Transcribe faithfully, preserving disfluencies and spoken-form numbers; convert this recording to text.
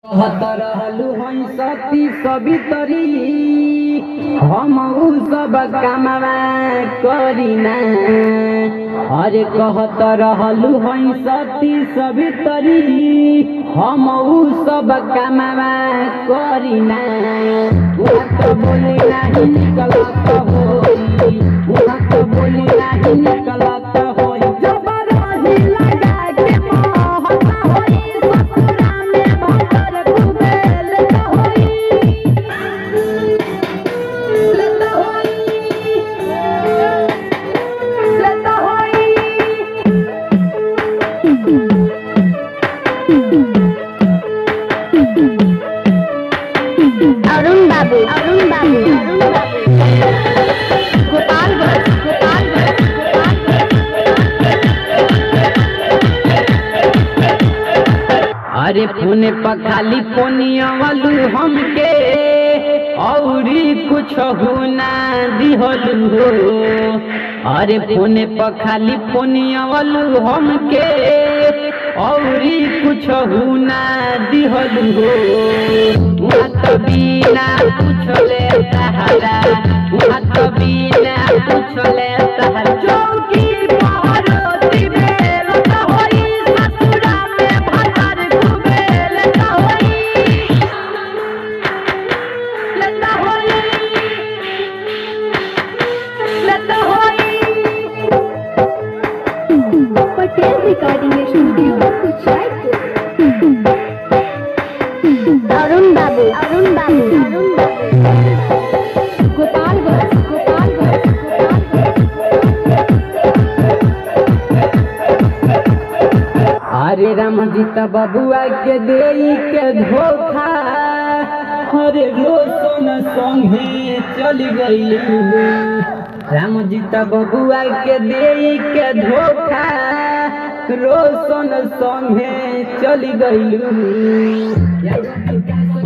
रहलू हई सती सवितरी हम सब कामवा करीना। अरे कहत रहलू हई सती सवितरी हम सब कामवा करीना। उहाँ तो बोली नहीं निकलत होई, उहाँ तो बोली नहीं निकलत होई। जबरदस्ती लगा के मोहता होई, ससुरा में भतर खूबे लेता होई, लेता होई, लेता होई। अरुण बाबू अरुण बाबू अरुण बाबू गोपालगंज गोपालगंज अरे फोने पर खाली फोनिया वालू हमके औरी कुछ ना दिहलू हो। अरे फोने पर खाली फोनिया वालू हमके औरी कुछ ना दिहलू हो। वहाँ तो बिना पूछले तहरा, वहाँ तो बिना पूछले तहरा चौकी पहरोती में लता होई, ससुरा में भतर खूबे लेता होई, लेता होई, लेता होई। Patel recording studio Kuchaipur. अरुण बाबू अरुण बाबू अरुण बाबू गोपालगंज गोपालगंज अरे राम जी त बबुआ के देई के धोखा, अरे रोशन संगे चली गई। राम जी त बबुआ के देई के धोखा, रोशन संगे चली गई।